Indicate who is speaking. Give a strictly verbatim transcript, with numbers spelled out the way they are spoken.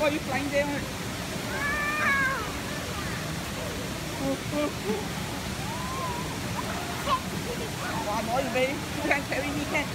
Speaker 1: are you flying there? Wow, more you baby. You can carry me, can.